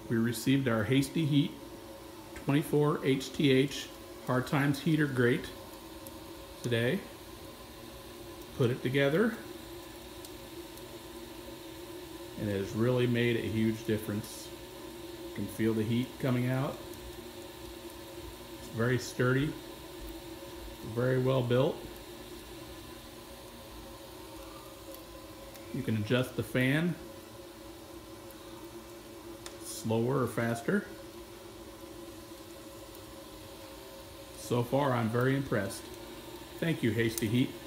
We received our Hasty Heat 24 HTH Hard Times Heater Grate today. Put it together, and it has really made a huge difference. You can feel the heat coming out. It's very sturdy, very well built. You can adjust the fan slower or faster. So far, I'm very impressed. Thank you, Hasty Heat.